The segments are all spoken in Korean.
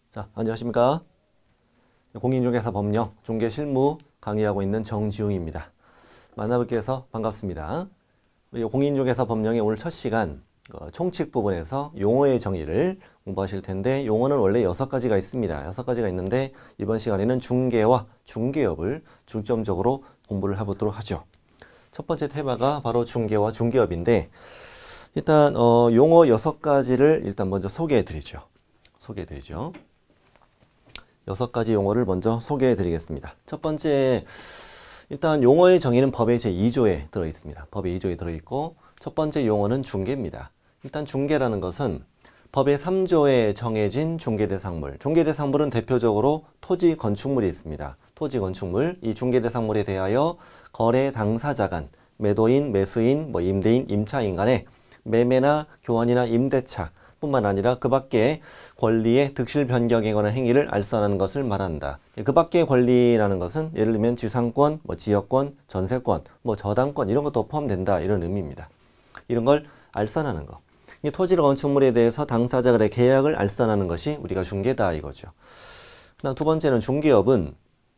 자, 안녕하십니까. 공인중개사 법령 중개실무 강의하고 있는 정지웅입니다. 만나뵙게 해서 반갑습니다. 우리 공인중개사 법령의 오늘 첫 시간 총칙 부분에서 용어의 정의를 공부하실 텐데, 용어는 원래 6가지가 있습니다. 6가지가 있는데 이번 시간에는 중개와 중개업을 중점적으로 공부를 해보도록 하죠. 첫 번째 테마가 바로 중개와 중개업인데, 일단 용어 6가지를 일단 먼저 소개해 드리죠. 6가지 용어를 먼저 소개해 드리겠습니다. 첫 번째, 일단 용어의 정의는 법의 제2조에 들어 있습니다. 법의 2조에 들어 있고, 첫 번째 용어는 중개입니다. 일단 중개라는 것은 법의 3조에 정해진 중개대상물. 중개대상물은 대표적으로 토지 건축물이 있습니다. 토지 건축물, 이 중개대상물에 대하여 거래 당사자 간, 매도인, 매수인, 임대인, 임차인 간의 매매나 교환이나 임대차 뿐만 아니라 그 밖에 권리의 득실 변경에 관한 행위를 알선하는 것을 말한다. 그 밖의 권리라는 것은 예를 들면 지상권, 지역권, 전세권, 저당권 이런 것도 포함된다, 이런 의미입니다. 이런 걸 알선하는 거. 이 토지 건축물에 대해서 당사자 간의 계약을 알선하는 것이 우리가 중개다 이거죠. 그다음 두 번째는 중개업은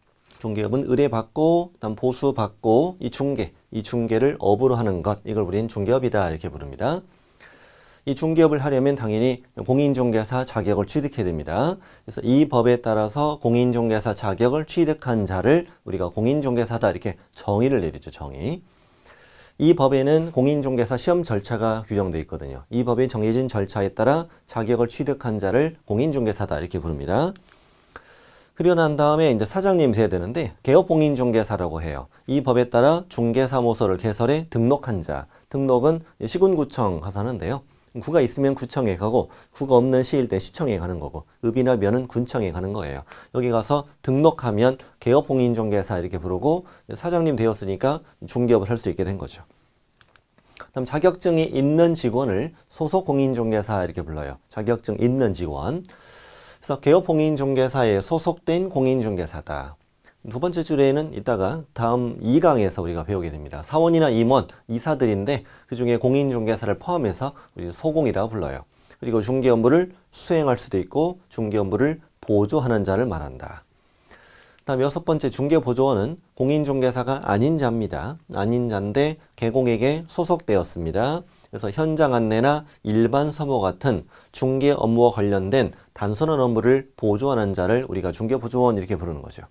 의뢰받고 그다음 보수받고 이 중개를 업으로 하는 것, 이걸 우리는 중개업이다 이렇게 부릅니다. 이 중개업을 하려면 당연히 공인중개사 자격을 취득해야 됩니다. 그래서 이 법에 따라서 공인중개사 자격을 취득한 자를 우리가 공인중개사다 이렇게 정의를 내리죠. 정의. 이 법에는 공인중개사 시험 절차가 규정되어 있거든요. 이 법에 정해진 절차에 따라 자격을 취득한 자를 공인중개사다 이렇게 부릅니다. 그리고 난 다음에 이제 사장님이 돼야 되는데 개업공인중개사라고 해요. 이 법에 따라 중개사무소를 개설해 등록한 자. 등록은 시군구청 가서 하는데요. 구가 있으면 구청에 가고 구가 없는 시일 때 시청에 가는 거고, 읍이나 면은 군청에 가는 거예요. 여기 가서 등록하면 개업공인중개사 이렇게 부르고, 사장님 되었으니까 중개업을 할 수 있게 된 거죠. 그다음 자격증이 있는 직원을 소속공인중개사 이렇게 불러요. 자격증 있는 직원. 그래서 개업공인중개사에 소속된 공인중개사다. 두 번째 줄에는 이따가 다음 2강에서 우리가 배우게 됩니다. 사원이나 임원, 이사들인데 그 중에 공인중개사를 포함해서 우리 소공이라고 불러요. 그리고 중개업무를 수행할 수도 있고 중개업무를 보조하는 자를 말한다. 다음 6번째 중개보조원은 공인중개사가 아닌 자입니다. 아닌 자인데 개공에게 소속되었습니다. 그래서 현장 안내나 일반 서무 같은 중개 업무와 관련된 단순한 업무를 보조하는 자를 우리가 중개보조원 이렇게 부르는 거죠.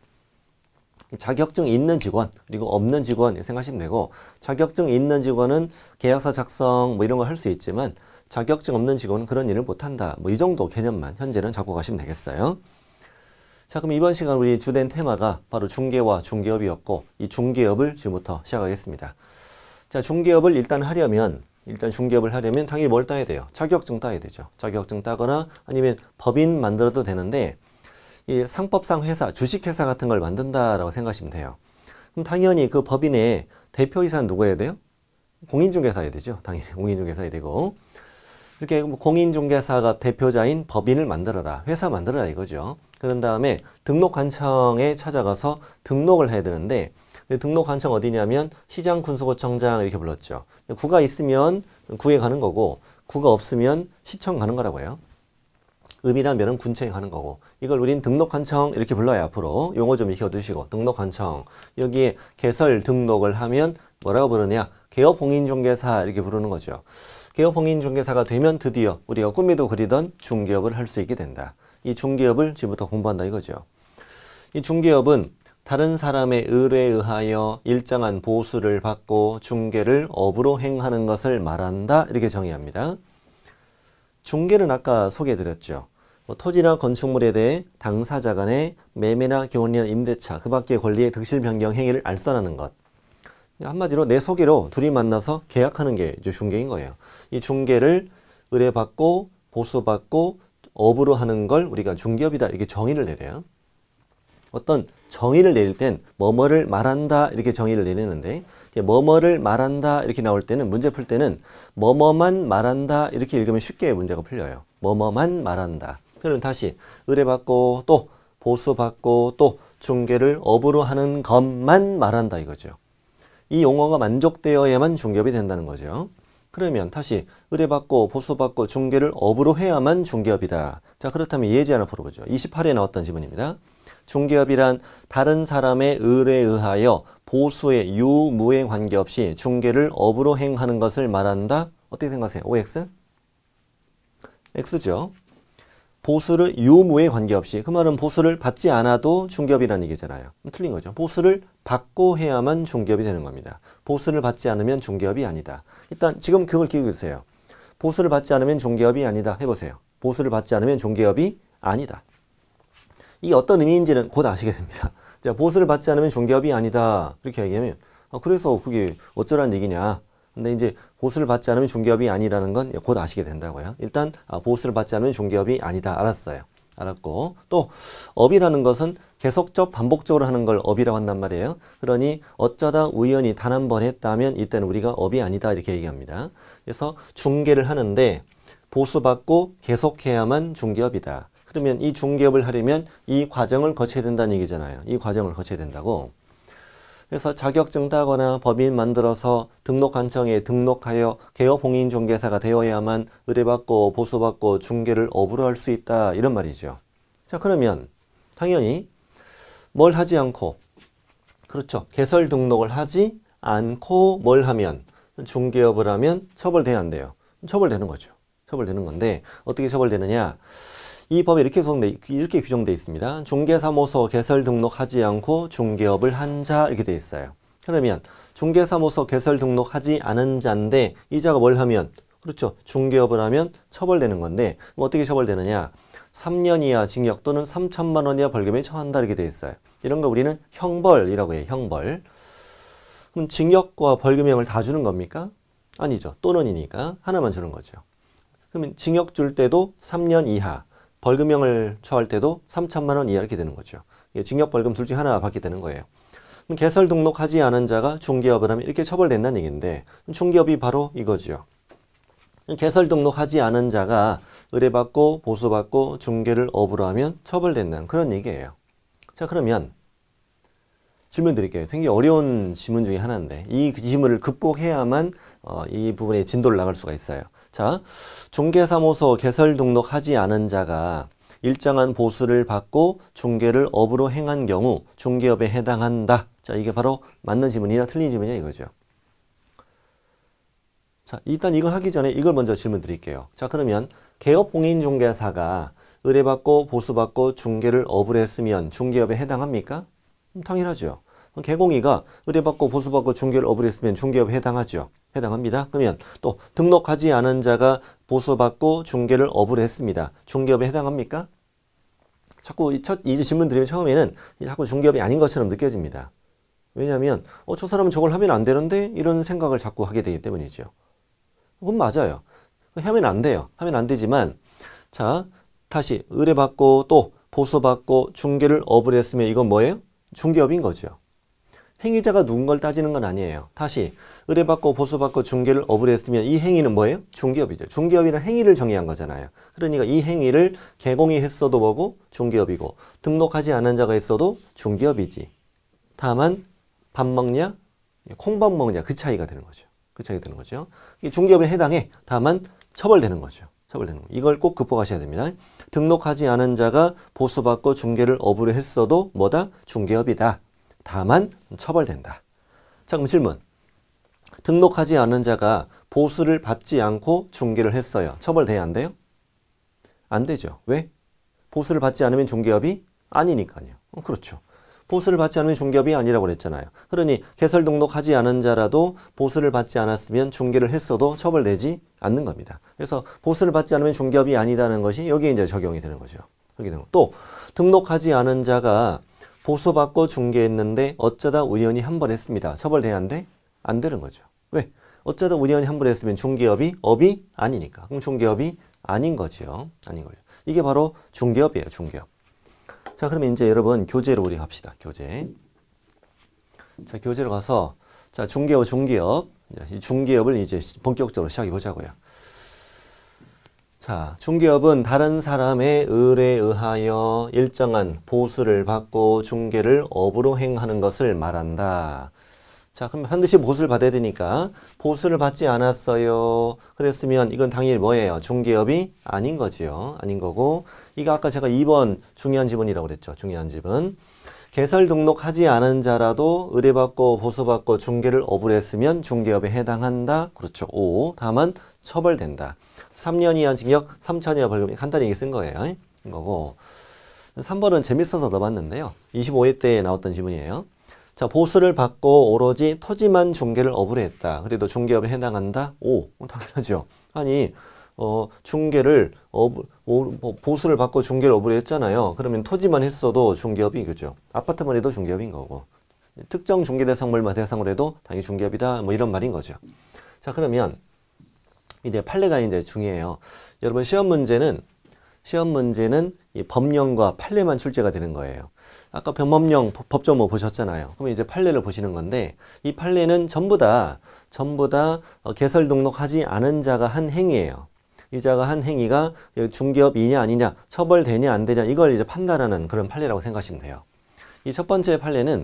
자격증 있는 직원 그리고 없는 직원 생각하시면 되고, 자격증 있는 직원은 계약서 작성 이런 거 할 수 있지만 자격증 없는 직원은 그런 일을 못한다. 이 정도 개념만 현재는 잡고 가시면 되겠어요. 자, 그럼 이번 시간 우리 주된 테마가 바로 중개와 중개업이었고, 이 중개업을 지금부터 시작하겠습니다. 자, 중개업을 일단 중개업을 하려면 당연히 뭘 따야 돼요? 자격증 따야 되죠. 자격증 따거나 아니면 법인 만들어도 되는데, 이 상법상 회사, 주식회사 같은 걸 만든다라고 생각하시면 돼요. 그럼 당연히 그 법인의 대표이사는 누구여야 돼요? 공인중개사여야 되죠. 당연히 공인중개사여야 되고, 이렇게 공인중개사가 대표자인 법인을 만들어라, 회사 만들어라 이거죠. 그런 다음에 등록관청에 찾아가서 등록을 해야 되는데, 등록관청 어디냐면 시장군수구청장 이렇게 불렀죠. 구가 있으면 구에 가는 거고, 구가 없으면 시청 가는 거라고 해요. 읍이라면은 군청에 가는 거고, 이걸 우린 등록관청 이렇게 불러요. 앞으로 용어 좀 익혀두시고, 등록관청. 여기에 개설 등록을 하면 뭐라고 부르냐? 개업공인중개사 이렇게 부르는 거죠. 개업공인중개사가 되면 드디어 우리가 꿈에도 그리던 중개업을 할 수 있게 된다. 이 중개업을 지금부터 공부한다 이거죠. 이 중개업은 다른 사람의 의뢰에 의하여 일정한 보수를 받고 중개를 업으로 행하는 것을 말한다 이렇게 정의합니다. 중개는 아까 소개해드렸죠. 토지나 건축물에 대해 당사자 간의 매매나 교환이나 임대차, 그 밖의 권리의 득실 변경 행위를 알선하는 것. 한마디로 내 소개로 둘이 만나서 계약하는 게 이제 중개인 거예요. 이 중개를 의뢰받고 보수받고 업으로 하는 걸 우리가 중개업이다 이렇게 정의를 내려요. 어떤 정의를 내릴 땐 뭐뭐를 말한다 이렇게 정의를 내리는데, 뭐뭐를 말한다 이렇게 나올 때는, 문제 풀 때는 뭐뭐만 말한다 이렇게 읽으면 쉽게 문제가 풀려요. 뭐뭐만 말한다. 그럼 다시 의뢰받고 또 보수받고 또 중개를 업으로 하는 것만 말한다 이거죠. 이 용어가 만족되어야만 중개업이 된다는 거죠. 그러면 다시 의뢰받고 보수받고 중개를 업으로 해야만 중개업이다. 자, 그렇다면 예제 하나 풀어보죠. 28에 나왔던 지문입니다. 중개업이란 다른 사람의 의뢰에 의하여 보수의 유무에 관계없이 중개를 업으로 행하는 것을 말한다. 어떻게 생각하세요? OX? X죠. 보수를 유무에 관계없이, 그 말은 보수를 받지 않아도 중개업이라는 얘기잖아요. 틀린 거죠. 보수를 받고 해야만 중개업이 되는 겁니다. 보수를 받지 않으면 중개업이 아니다. 일단 지금 그걸 기억해 주세요. 보수를 받지 않으면 중개업이 아니다. 해보세요. 보수를 받지 않으면 중개업이 아니다. 이게 어떤 의미인지는 곧 아시게 됩니다. 자, 보수를 받지 않으면 중개업이 아니다. 이렇게 얘기하면 그래서 그게 어쩌라는 얘기냐. 근데 이제 보수를 받지 않으면 중개업이 아니라는 건 곧 아시게 된다고요. 일단 보수를 받지 않으면 중개업이 아니다. 알았어요. 알았고, 또 업이라는 것은 계속적 반복적으로 하는 걸 업이라고 한단 말이에요. 그러니 어쩌다 우연히 단 한 번 했다면 이때는 우리가 업이 아니다 이렇게 얘기합니다. 그래서 중개를 하는데 보수받고 계속해야만 중개업이다. 그러면 이 중개업을 하려면 이 과정을 거쳐야 된다는 얘기잖아요. 이 과정을 거쳐야 된다고. 그래서 자격증 따거나 법인 만들어서 등록한청에 등록하여 개업공인중개사가 되어야만 의뢰받고 보수받고 중개를 업으로 할 수 있다. 이런 말이죠. 자, 그러면 당연히 뭘 하지 않고, 그렇죠. 개설 등록을 하지 않고 뭘 하면, 중개업을 하면 처벌돼야 한대요. 처벌되는 거죠. 처벌되는 건데 어떻게 처벌되느냐. 이 법에 이렇게 규정되어 있습니다. 중개사무소 개설 등록하지 않고 중개업을 한 자 이렇게 되어 있어요. 그러면 중개사무소 개설 등록하지 않은 자인데 이 자가 뭘 하면, 그렇죠. 중개업을 하면 처벌되는 건데 어떻게 처벌되느냐. 3년 이하 징역 또는 3천만 원 이하 벌금에 처한다 이렇게 되어 있어요. 이런 거 우리는 형벌이라고 해요. 형벌. 그럼 징역과 벌금형을 다 주는 겁니까? 아니죠. 또는이니까 하나만 주는 거죠. 그러면 징역 줄 때도 3년 이하, 벌금형을 처할 때도 3천만 원 이하 이렇게 되는 거죠. 징역, 벌금 둘 중에 하나 받게 되는 거예요. 그럼 개설 등록하지 않은 자가 중개업을 하면 이렇게 처벌된다는 얘기인데 중개업이 바로 이거죠. 개설 등록하지 않은 자가 의뢰받고 보수받고 중개를 업으로 하면 처벌된다는 그런 얘기예요. 자, 그러면 질문 드릴게요. 굉장히 어려운 지문 중에 하나인데 이 지문을 극복해야만 이 부분에 진도를 나갈 수가 있어요. 자, 중개사무소 개설 등록하지 않은 자가 일정한 보수를 받고 중개를 업으로 행한 경우 중개업에 해당한다. 자, 이게 바로 맞는 지문이냐 틀린 지문이냐 이거죠. 자, 일단 이걸 하기 전에 이걸 먼저 질문 드릴게요. 자, 그러면 개업공인중개사가 의뢰받고 보수받고 중개를 업으로 했으면 중개업에 해당합니까? 당연하죠. 개공이가 의뢰받고 보수받고 중개를 업으로 했으면 중개업에 해당하죠. 해당합니다. 그러면 또 등록하지 않은 자가 보수받고 중개를 업으로 했습니다. 중개업에 해당합니까? 자꾸 이 질문 드리면 처음에는 자꾸 중개업이 아닌 것처럼 느껴집니다. 왜냐하면 저 사람은 저걸 하면 안 되는데 이런 생각을 자꾸 하게 되기 때문이죠. 그건 맞아요. 하면 안 돼요. 하면 안 되지만 자, 다시 의뢰받고 또 보수받고 중개를 업으로 했으면 이건 뭐예요? 중개업인 거죠. 행위자가 누군 걸 따지는 건 아니에요. 다시 의뢰받고 보수받고 중개를 업으로 했으면 이 행위는 뭐예요? 중개업이죠. 중개업이란 행위를 정의한 거잖아요. 그러니까 이 행위를 개공이 했어도 뭐고 중개업이고 등록하지 않은 자가 있어도 중개업이지. 다만 밥 먹냐 콩밥 먹냐 그 차이가 되는 거죠. 그 차이가 되는 거죠. 이 중개업에 해당해. 다만 처벌되는 거죠. 처벌되는 거. 이걸 꼭 극복하셔야 됩니다. 등록하지 않은 자가 보수받고 중개를 업으로 했어도 뭐다? 중개업이다. 다만 처벌된다. 자, 그럼 질문. 등록하지 않은 자가 보수를 받지 않고 중개를 했어요. 처벌돼야 안 돼요? 안 되죠. 왜? 보수를 받지 않으면 중개업이 아니니까요. 그렇죠. 보수를 받지 않으면 중개업이 아니라고 그랬잖아요. 그러니 개설 등록하지 않은 자라도 보수를 받지 않았으면 중개를 했어도 처벌되지 않는 겁니다. 그래서 보수를 받지 않으면 중개업이 아니다는 것이 여기에 이제 적용이 되는 거죠. 또 등록하지 않은 자가 보수받고 중개했는데 어쩌다 우연히 한 번 했습니다. 처벌돼야 안 돼? 안 되는 거죠. 왜? 어쩌다 우연히 한 번 했으면 중개업이 업이 아니니까. 그럼 중개업이 아닌 거죠. 아닌 거죠. 이게 바로 중개업이에요. 중개업. 자, 그러면 이제 여러분 교재로 우리 갑시다. 교재. 자, 교재로 가서 자, 중개업. 이 중개업을 이제 본격적으로 시작해 보자고요. 자, 중개업은 다른 사람의 의뢰에 의하여 일정한 보수를 받고 중개를 업으로 행하는 것을 말한다. 자, 그럼 반드시 보수를 받아야 되니까 보수를 받지 않았어요. 그랬으면 이건 당연히 뭐예요? 중개업이 아닌 거지요. 아닌 거고, 이거 아까 제가 2번 중요한 지문이라고 그랬죠. 중요한 지문. 개설 등록하지 않은 자라도 의뢰받고 보수받고 중개를 어불했으면 중개업에 해당한다. 그렇죠. 5. 다만 처벌된다. 3년 이하 징역, 3천 이하 벌금. 간단히 이게 쓴 거예요. 이거고. 3번은 재밌어서 넣어봤는데요. 25회 때 나왔던 지문이에요. 자, 보수를 받고 오로지 토지만 중개를 어불했다. 그래도 중개업에 해당한다. 5. 당연하죠. 아니, 중개를 보수를 받고 중개를 어불했잖아요. 그러면 토지만 했어도 중개업이 그죠. 아파트만 해도 중개업인 거고. 특정 중개대상물만 대상으로 해도 당연히 중개업이다. 뭐 이런 말인 거죠. 자, 그러면 이제 판례가 이제 중요해요. 여러분 시험 문제는 이 법령과 판례만 출제가 되는 거예요. 아까 법령 법조모 보셨잖아요. 그럼 이제 판례를 보시는 건데 이 판례는 전부 다 개설 등록하지 않은 자가 한 행위예요. 이 자가 한 행위가 중개업이냐 아니냐, 처벌되냐 안 되냐 이걸 이제 판단하는 그런 판례라고 생각하시면 돼요. 이 첫 번째 판례는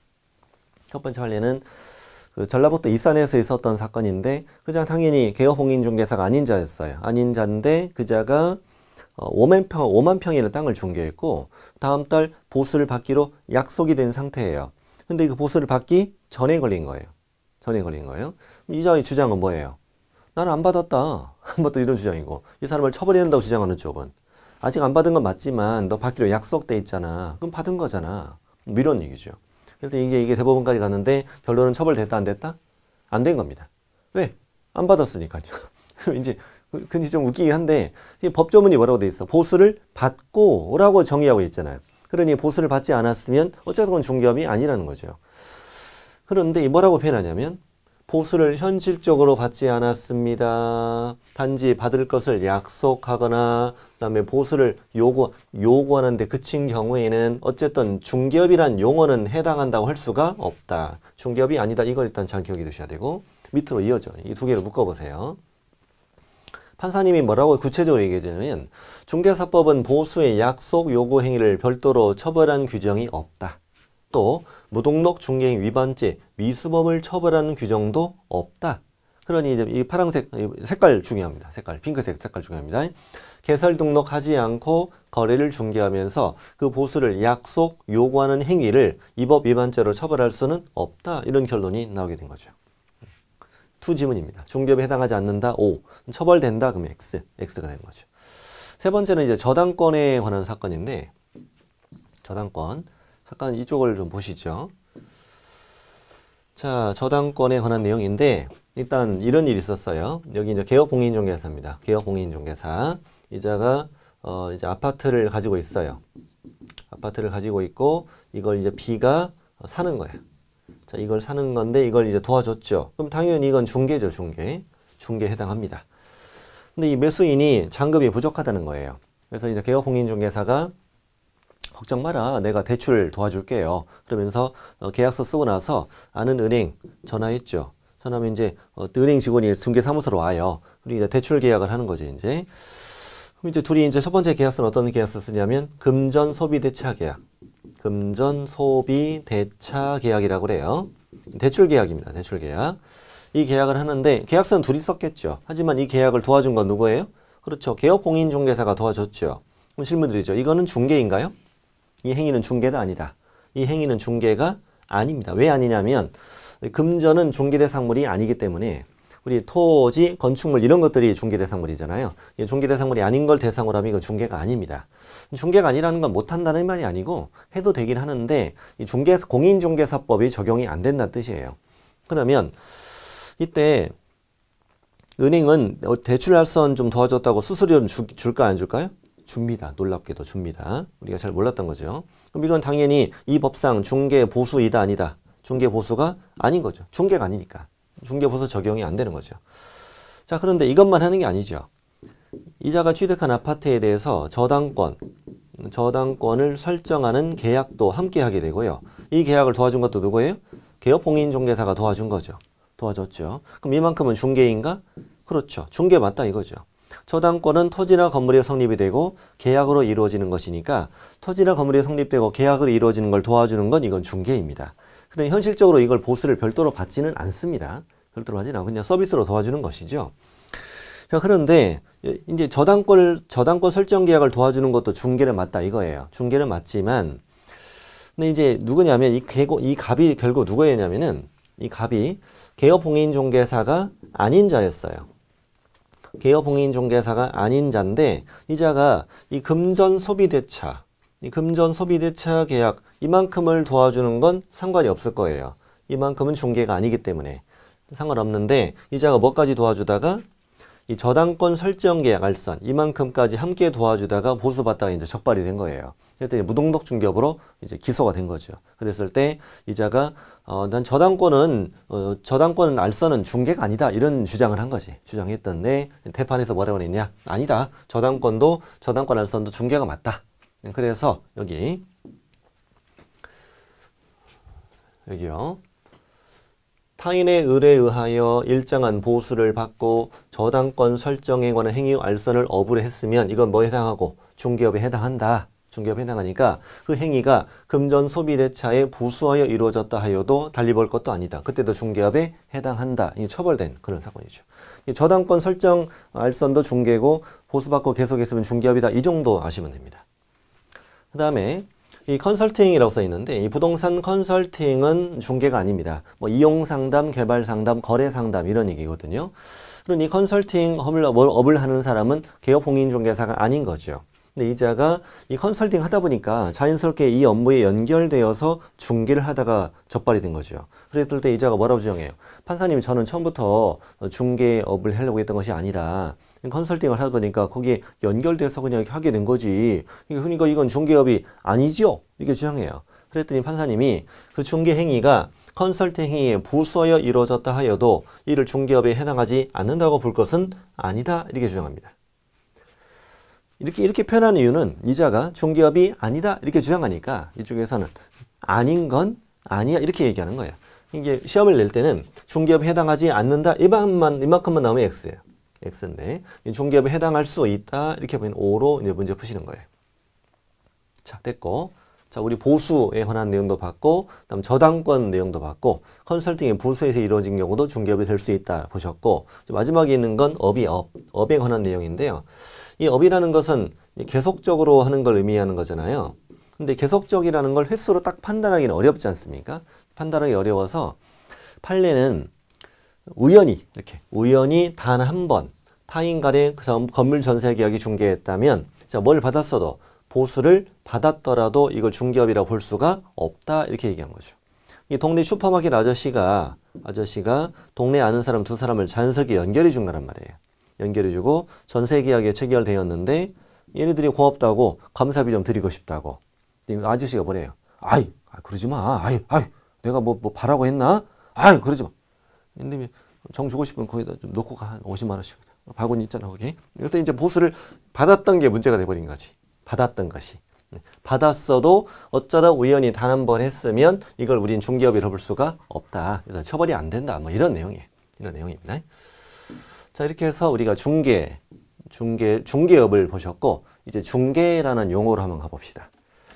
그 전라북도 이산에서 있었던 사건인데 그자 당연히 개업공인중개사가 아닌 자였어요. 아닌 자인데 그 자가 5만 평이라는 땅을 중개했고 다음 달 보수를 받기로 약속이 된 상태예요. 근데 그 보수를 받기 전에 걸린 거예요. 이 자의 주장은 뭐예요? 나는 안 받았다. 이런 주장이고 이 사람을 처벌해야 된다고 주장하는 쪽은 아직 안 받은 건 맞지만 너 받기로 약속돼 있잖아. 그럼 받은 거잖아. 이런 얘기죠. 그래서 이게 대법원까지 갔는데 결론은 처벌됐다 안 됐다? 안 된 겁니다. 왜? 안 받았으니까요. 이제 근데 좀 웃기긴 한데 법조문이 뭐라고 돼 있어? 보수를 받고 라고 정의하고 있잖아요. 그러니 보수를 받지 않았으면 어쨌든 중개업이 아니라는 거죠. 그런데 뭐라고 표현하냐면 보수를 현실적으로 받지 않았습니다. 단지 받을 것을 약속하거나 그다음에 보수를 요구하는데 그친 경우에는 어쨌든 중개업이란 용어는 해당한다고 할 수가 없다. 중개업이 아니다. 이걸 일단 잘 기억해 두셔야 되고 밑으로 이어져. 이 두 개를 묶어보세요. 판사님이 뭐라고 구체적으로 얘기하냐면 중개사법은 보수의 약속 요구 행위를 별도로 처벌한 규정이 없다. 또 무등록 중개행 위반죄, 미수범을 처벌하는 규정도 없다. 그러니 이제 이 파란색 색깔 중요합니다. 핑크색 색깔 중요합니다. 개설 등록하지 않고 거래를 중개하면서 그 보수를 약속 요구하는 행위를 이 법 위반죄로 처벌할 수는 없다. 이런 결론이 나오게 된 거죠. 두 지문입니다. 중개업에 해당하지 않는다. O. 처벌된다. 그러면 X가 되는 거죠. 세 번째는 이제 저당권에 관한 사건인데 저당권. 잠깐 이쪽을 좀 보시죠. 자, 저당권에 관한 내용인데 일단 이런 일이 있었어요. 여기 이제 개업공인중개사입니다. 개업공인중개사. 이자가 이제 아파트를 가지고 있어요. 아파트를 가지고 있고 이걸 이제 B가 사는 거예요. 자, 이걸 사는 건데 이걸 이제 도와줬죠. 그럼 당연히 이건 중개죠, 중개에 해당합니다. 근데 이 매수인이 잔금이 부족하다는 거예요. 그래서 이제 개업공인중개사가 걱정 마라. 내가 대출 도와줄게요. 그러면서 계약서 쓰고 나서 아는 은행 전화했죠. 전화하면 이제 은행 직원이 중개사무소로 와요. 그리고 이제 대출 계약을 하는 거죠, 이제. 그럼 이제 둘이 이제 첫 번째 계약서는 어떤 계약서 쓰냐면 금전 소비 대차 계약. 금전 소비 대차 계약이라고 그래요. 대출 계약입니다. 대출 계약. 이 계약을 하는데 계약서는 둘이 썼겠죠. 하지만 이 계약을 도와준 건 누구예요? 그렇죠. 개업공인중개사가 도와줬죠. 그럼 질문드리죠. 이거는 중개인가요? 이 행위는 중개가 아니다. 이 행위는 중개가 아닙니다. 왜 아니냐면 금전은 중개대상물이 아니기 때문에 우리 토지, 건축물 이런 것들이 중개대상물이잖아요. 중개대상물이 아닌 걸 대상으로 하면 이건 중개가 아닙니다. 중개가 아니라는 건 못한다는 말이 아니고 해도 되긴 하는데 이 공인중개사법이 적용이 안 된다는 뜻이에요. 그러면 이때 은행은 대출할 선 좀 도와줬다고 수수료 좀 줄까 안 줄까요? 줍니다. 놀랍게도 줍니다. 우리가 잘 몰랐던 거죠. 그럼 이건 당연히 이 법상 중개 보수이다 아니다. 중개 보수가 아닌 거죠. 중개가 아니니까. 중개 보수 적용이 안 되는 거죠. 자, 그런데 이것만 하는 게 아니죠. 이자가 취득한 아파트에 대해서 저당권을 설정하는 계약도 함께 하게 되고요. 이 계약을 도와준 것도 누구예요? 개업공인중개사가 도와준 거죠. 도와줬죠. 그럼 이만큼은 중개인가? 그렇죠. 중개 맞다 이거죠. 저당권은 토지나 건물이 성립이 되고 계약으로 이루어지는 것이니까 토지나 건물이 성립되고 계약으로 이루어지는 걸 도와주는 건 이건 중개입니다. 그러니 현실적으로 이걸 보수를 별도로 받지는 않습니다. 별도로 하지는 않고 그냥 서비스로 도와주는 것이죠. 자, 그런데 이제 저당권 설정 계약을 도와주는 것도 중개는 맞다 이거예요. 중개는 맞지만 근데 이제 누구냐면 이 갑이 결국 누구였냐면은 이 갑이 개업공인중개사가 아닌 자였어요. 개업공인중개사가 아닌 자인데 이 자가 이 금전소비대차 계약 이만큼을 도와주는 건 상관이 없을 거예요. 이만큼은 중개가 아니기 때문에 상관없는데 이 자가 뭐까지 도와주다가 이 저당권 설정 계약 알선 이만큼까지 함께 도와주다가 보수받다가 이제 적발이 된 거예요. 그랬더니 무동덕 중개업으로 이제 기소가 된 거죠. 그랬을 때 이자가 난 저당권은 알선은 중개가 아니다 이런 주장을 한 거지. 주장했던데 재판에서 뭐라고 했냐? 아니다. 저당권 알선도 중개가 맞다. 그래서 여기요. 타인의 의뢰에 의하여 일정한 보수를 받고 저당권 설정에 관한 행위 알선을 어불에 했으면 이건 뭐에 해당하고 중개업에 해당한다. 중개업에 해당하니까 그 행위가 금전소비대차에 부수하여 이루어졌다 하여도 달리 볼 것도 아니다. 그때도 중개업에 해당한다. 이 처벌된 그런 사건이죠. 이 저당권 설정 알선도 중개고 보수받고 계속했으면 중개업이다. 이 정도 아시면 됩니다. 그 다음에 이 컨설팅이라고 써 있는데 이 부동산 컨설팅은 중개가 아닙니다. 뭐 이용 상담, 개발 상담, 거래 상담 이런 얘기거든요. 그럼 이 컨설팅 업을 하는 사람은 개업공인중개사가 아닌 거죠. 근데 이자가 이 컨설팅 하다 보니까 자연스럽게 이 업무에 연결되어서 중개를 하다가 적발이 된 거죠. 그랬을 때 이자가 뭐라고 주장해요? 판사님 저는 처음부터 중개업을 하려고 했던 것이 아니라 컨설팅을 하다 보니까 거기에 연결돼서 그냥 하게 된 거지. 그러니까 이건 중개업이 아니죠. 이게 주장해요. 그랬더니 판사님이 그 중개 행위가 컨설팅 행위에 부수하여 이루어졌다 하여도 이를 중개업에 해당하지 않는다고 볼 것은 아니다. 이렇게 주장합니다. 이렇게 표현하는 이유는 이자가 중개업이 아니다. 이렇게 주장하니까 이쪽에서는 아닌 건 아니야. 이렇게 얘기하는 거예요. 이게 시험을 낼 때는 중개업에 해당하지 않는다. 이만큼만 나오면 X예요. X인데 중개업에 해당할 수 있다. 이렇게 보면 O로 이제 문제 푸시는 거예요. 자, 됐고. 자, 우리 보수에 관한 내용도 봤고, 그다음 저당권 내용도 봤고, 컨설팅의 부수에서 이루어진 경우도 중개업이 될 수 있다 보셨고, 마지막에 있는 건 업에 관한 내용인데요. 이 업이라는 것은 계속적으로 하는 걸 의미하는 거잖아요. 근데 계속적이라는 걸 횟수로 딱 판단하기는 어렵지 않습니까? 판단하기 어려워서 판례는 우연히 단 한 번 타인 간의 건물 전세 계약이 중개했다면 자, 뭘 받았어도 보수를 받았더라도 이걸 중개업이라고 볼 수가 없다 이렇게 얘기한 거죠. 이 동네 슈퍼마켓 아저씨가 동네 아는 사람 두 사람을 자연스럽게 연결해 준 거란 말이에요. 연결해 주고 전세 계약에 체결되었는데 얘네들이 고맙다고 감사비 좀 드리고 싶다고. 아저씨가 뭐래요? 아이 그러지 마. 아이 내가 뭐 바라고 했나? 아이 그러지 마. 근데 정 주고 싶으면 거기다 좀 놓고 가. 한 50만 원씩. 바구니 있잖아 거기. 그래서 이제 보수를 받았던 게 문제가 돼버린 거지. 받았던 것이. 받았어도 어쩌다 우연히 단 한 번 했으면 이걸 우린 중개업이라고 볼 수가 없다. 그래서 처벌이 안 된다. 뭐 이런 내용이에요. 이런 내용입니다. 자, 이렇게 해서 우리가 중개업을 보셨고 이제 중개라는 용어로 한번 가봅시다.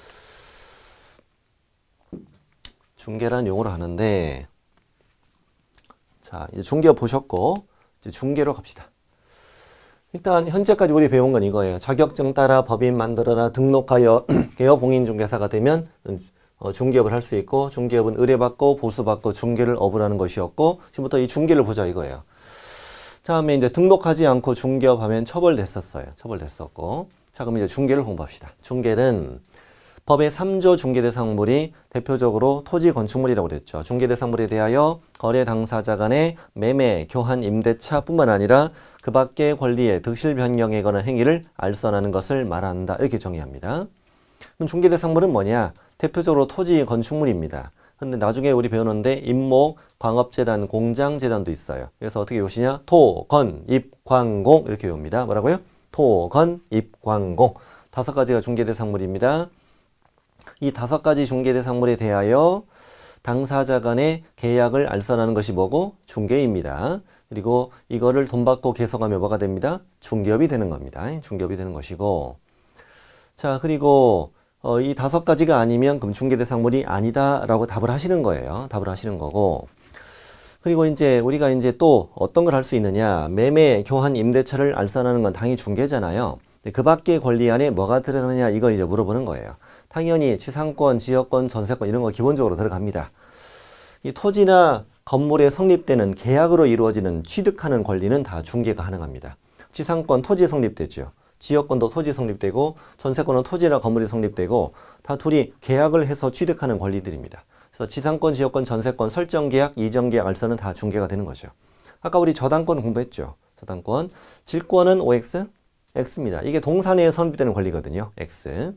중개라는 용어로 하는데 자, 이제 중개업 보셨고 이제 중개로 갑시다. 일단 현재까지 우리 배운 건 이거예요. 자격증 따라 법인 만들어라 등록하여 개업공인중개사가 되면 중개업을 할 수 있고 중개업은 의뢰받고 보수받고 중개를 업을 하는 것이었고 지금부터 이 중개를 보자 이거예요. 다음에 이제 등록하지 않고 중개업하면 처벌됐었어요. 처벌됐었고 자 그럼 이제 중개를 공부합시다. 중개는 법의 3조 중개대상물이 대표적으로 토지 건축물이라고 그랬죠. 중개대상물에 대하여 거래 당사자 간의 매매, 교환, 임대차 뿐만 아니라 그 밖의 권리의 득실 변경에 관한 행위를 알선하는 것을 말한다. 이렇게 정의합니다. 그럼 중개대상물은 뭐냐? 대표적으로 토지 건축물입니다. 근데 나중에 우리 배우는데 임목, 광업재단, 공장재단도 있어요. 그래서 어떻게 외우시냐? 토, 건, 입, 광, 공 이렇게 외웁니다. 뭐라고요? 토, 건, 입, 광, 공 5가지가 중개대상물입니다. 이 5가지 중개대상물에 대하여 당사자 간의 계약을 알선하는 것이 뭐고? 중개입니다. 그리고 이거를 돈 받고 계속하면 뭐가 됩니다? 중개업이 되는 겁니다. 중개업이 되는 것이고 자 그리고 이 5가지가 아니면 그럼 중개대상물이 아니다라고 답을 하시는 거예요. 답을 하시는 거고. 그리고 이제 우리가 이제 또 어떤 걸 할 수 있느냐. 매매, 교환, 임대차를 알선하는 건 당연히 중개잖아요. 그 밖의 권리 안에 뭐가 들어가느냐 이걸 이제 물어보는 거예요. 당연히 지상권, 지역권, 전세권 이런 거 기본적으로 들어갑니다. 이 토지나 건물에 성립되는 계약으로 이루어지는 취득하는 권리는 다 중개가 가능합니다. 지상권, 토지 성립되죠. 지역권도 토지 성립되고 전세권은 토지나 건물이 성립되고 다 둘이 계약을 해서 취득하는 권리들입니다. 그래서 지상권, 지역권, 전세권, 설정계약, 이전계약, 알선은 다 중개가 되는 거죠. 아까 우리 저당권 공부했죠. 저당권. 질권은 OX, X입니다. 이게 동사 내에 성립되는 권리거든요. X.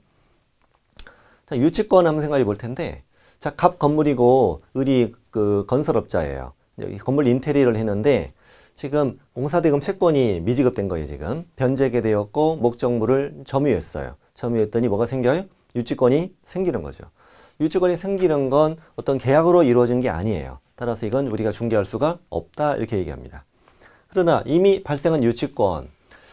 자, 유치권 한번 생각해 볼 텐데, 자, 갑 건물이고 을이 그 건설업자예요. 건물 인테리어를 했는데 지금 공사대금 채권이 미지급된 거예요. 지금 변제게 되었고 목적물을 점유했어요. 점유했더니 뭐가 생겨요? 유치권이 생기는 거죠. 유치권이 생기는 건 어떤 계약으로 이루어진 게 아니에요. 따라서 이건 우리가 중개할 수가 없다 이렇게 얘기합니다. 그러나 이미 발생한 유치권,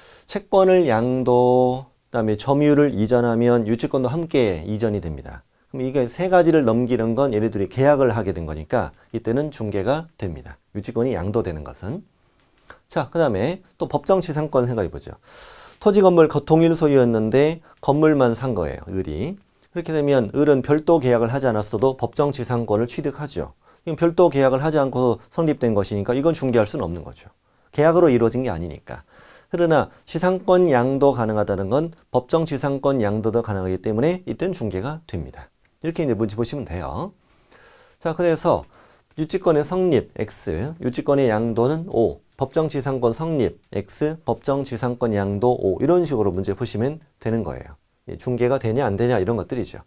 채권을 양도, 그다음에 점유를 이전하면 유치권도 함께 이전이 됩니다. 그럼 이게 3가지를 넘기는 건 얘네들이 계약을 하게 된 거니까 이때는 중개가 됩니다. 유치권이 양도되는 것은. 자, 그 다음에 또 법정지상권 생각해 보죠. 토지 건물 동일 소유였는데 건물만 산 거예요. 을이. 그렇게 되면 을은 별도 계약을 하지 않았어도 법정지상권을 취득하죠. 이건 별도 계약을 하지 않고 성립된 것이니까 이건 중개할 수는 없는 거죠. 계약으로 이루어진 게 아니니까. 그러나 지상권 양도 가능하다는 건 법정지상권 양도도 가능하기 때문에 이때는 중개가 됩니다. 이렇게 이제 문제 보시면 돼요. 자, 그래서 유치권의 성립 X, 유치권의 양도는 O, 법정지상권 성립 X, 법정지상권 양도 O 이런 식으로 문제 보시면 되는 거예요. 중개가 되냐 안 되냐 이런 것들이죠.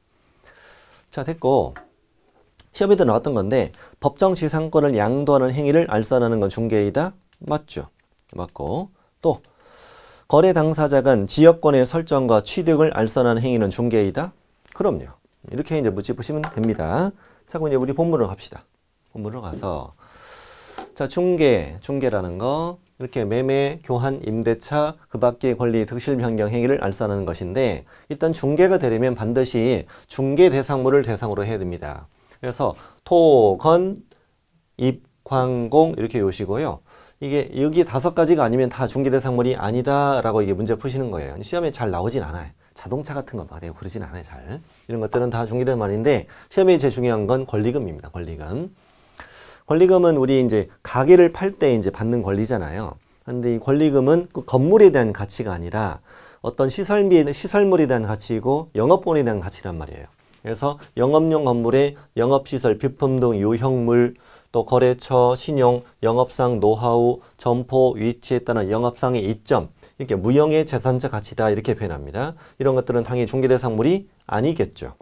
자, 됐고 시험에도 나왔던 건데 법정지상권을 양도하는 행위를 알선하는 건 중개이다? 맞죠? 맞고 또 거래 당사자간 지역권의 설정과 취득을 알선하는 행위는 중개이다? 그럼요. 이렇게 이제 문제 보시면 됩니다. 자, 그럼 이제 우리 본문으로 갑시다. 본문으로 가서 자, 중개라는 거 이렇게 매매, 교환, 임대차, 그 밖의 권리, 득실, 변경 행위를 알선하는 것인데 일단 중개가 되려면 반드시 중개 대상물을 대상으로 해야 됩니다. 그래서 토, 건, 입, 광, 공 이렇게 요시고요. 이게 여기 5가지가 아니면 다 중개 대상물이 아니다라고 이게 문제 푸시는 거예요. 시험에 잘 나오진 않아요. 자동차 같은 거 봐요. 그러진 않아요. 잘. 이런 것들은 다 중개된 말인데 시험에 제일 중요한 건 권리금입니다. 권리금. 권리금은 우리 이제 가게를 팔 때 이제 받는 권리잖아요. 근데 이 권리금은 그 건물에 대한 가치가 아니라 어떤 시설물에 대한 가치이고 영업권에 대한 가치란 말이에요. 그래서 영업용 건물의 영업시설, 비품 등 유형물, 또 거래처, 신용, 영업상 노하우, 점포, 위치에 따른 영업상의 이점, 이렇게 무형의 재산적 가치다 이렇게 표현합니다. 이런 것들은 당연히 중개대상물이 아니겠죠.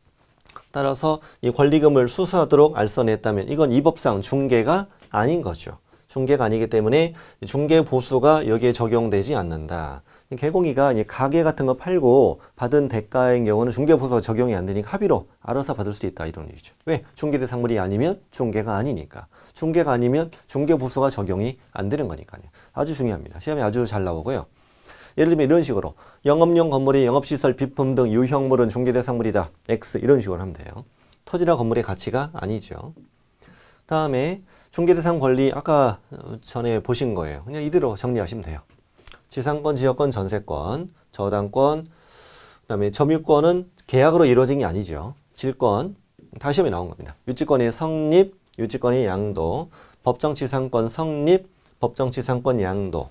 따라서 이 권리금을 수수하도록 알선했다면 이건 이 법상 중개가 아닌 거죠. 중개가 아니기 때문에 중개 보수가 여기에 적용되지 않는다. 개공이가 가게 같은 거 팔고 받은 대가인 경우는 중개 보수가 적용이 안 되니까 합의로 알아서 받을 수 있다 이런 얘기죠. 왜? 중개대상물이 아니면 중개가 아니니까. 중개가 아니면 중개 보수가 적용이 안 되는 거니까요. 아주 중요합니다. 시험에 아주 잘 나오고요. 예를 들면 이런 식으로 영업용 건물의 영업시설, 비품 등 유형물은 중개대상물이다. X 이런 식으로 하면 돼요. 토지나 건물의 가치가 아니죠. 다음에 중개대상 권리 아까 전에 보신 거예요. 그냥 이대로 정리하시면 돼요. 지상권, 지역권, 전세권, 저당권, 그 다음에 점유권은 계약으로 이루어진 게 아니죠. 질권, 다 시험에 나온 겁니다. 유치권의 성립, 유치권의 양도, 법정지상권 성립, 법정지상권 양도,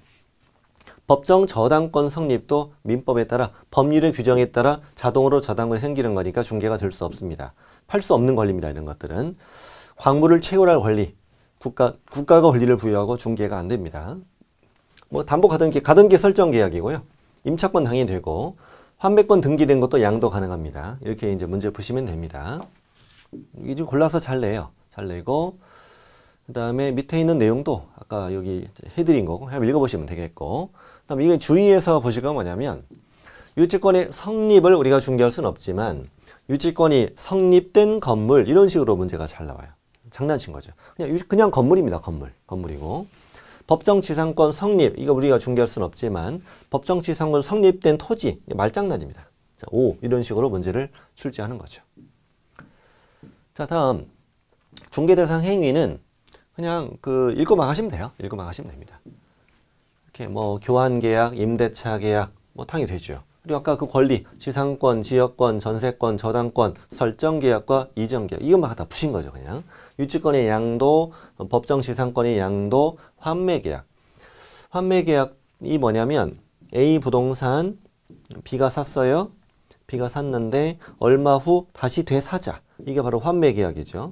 법정 저당권 성립도 민법에 따라 법률의 규정에 따라 자동으로 저당권이 생기는 거니까 중개가 될 수 없습니다. 팔 수 없는 권리입니다. 이런 것들은. 광물을 채굴할 권리, 국가가 권리를 부여하고 중개가 안 됩니다. 뭐 담보 가등기 설정 계약이고요. 임차권 당연히 되고 환매권 등기된 것도 양도 가능합니다. 이렇게 이제 문제 푸시면 됩니다. 이게 좀 골라서 잘 내요. 잘 내고 그 다음에 밑에 있는 내용도 아까 여기 해드린 거고 한번 읽어보시면 되겠고 그 다음에 이게 주의해서 보실 건 뭐냐면 유치권의 성립을 우리가 중개할 수는 없지만 유치권이 성립된 건물 이런 식으로 문제가 잘 나와요. 장난친 거죠. 그냥 건물입니다. 건물이고 법정지상권 성립 이거 우리가 중개할 수는 없지만 법정지상권 성립된 토지 말장난입니다. 자, 5 이런 식으로 문제를 출제하는 거죠. 자, 다음 중개대상 행위는 그냥 읽고 나가시면 돼요. 읽고 나가시면 됩니다. 이렇게 뭐 교환계약, 임대차 계약 뭐 당연히 되죠. 그리고 아까 그 권리, 지상권, 지역권, 전세권, 저당권, 설정계약과 이전계약 이것만 다 푸신 거죠. 그냥 유치권의 양도, 법정 지상권의 양도, 환매계약. 환매계약이 뭐냐면 A 부동산 B가 샀어요. B가 샀는데 얼마 후 다시 되사자. 이게 바로 환매계약이죠.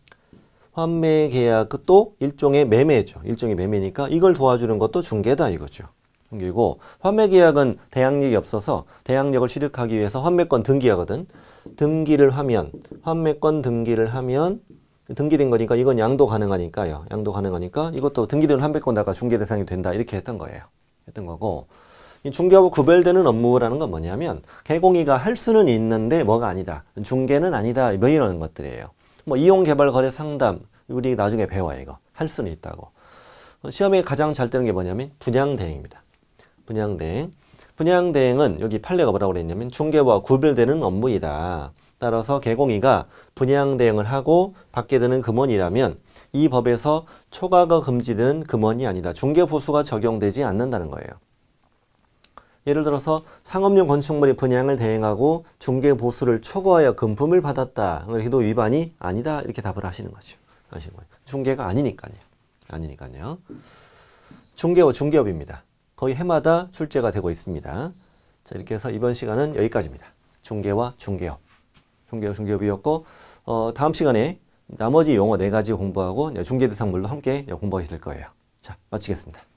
환매계약도 일종의 매매죠. 일종의 매매니까 이걸 도와주는 것도 중개다 이거죠. 중개고 환매계약은 대항력이 없어서 대항력을 취득하기 위해서 환매권 등기하거든. 등기를 하면 환매권 등기를 하면 등기된 거니까 이건 양도 가능하니까요. 양도 가능하니까 이것도 등기된 환매권다가 중개 대상이 된다 이렇게 했던 거예요. 했던 거고 이 중개하고 구별되는 업무라는 건 뭐냐면 개공이가 할 수는 있는데 뭐가 아니다. 중개는 아니다. 뭐 이런 것들이에요. 뭐 이용 개발 거래 상담 우리 나중에 배워요. 이거 할 수는 있다고. 시험에 가장 잘 뜨는 게 뭐냐면 분양대행입니다. 분양대행. 분양대행은 여기 판례가 뭐라고 그랬냐면 중개와 구별되는 업무이다. 따라서 개공이가 분양대행을 하고 받게 되는 금원이라면 이 법에서 초과가 금지되는 금원이 아니다. 중개보수가 적용되지 않는다는 거예요. 예를 들어서 상업용 건축물의 분양을 대행하고 중개보수를 초과하여 금품을 받았다. 그래도 위반이 아니다. 이렇게 답을 하시는 거죠. 하시는 거예요. 중개가 아니니까요. 아니니까요. 중개와 중개업입니다. 거의 해마다 출제가 되고 있습니다. 자, 이렇게 해서 이번 시간은 여기까지입니다. 중개와 중개업. 중개와 중개업이었고 다음 시간에 나머지 용어 4가지 공부하고 중개대상물도 함께 공부하게 될 거예요. 자, 마치겠습니다.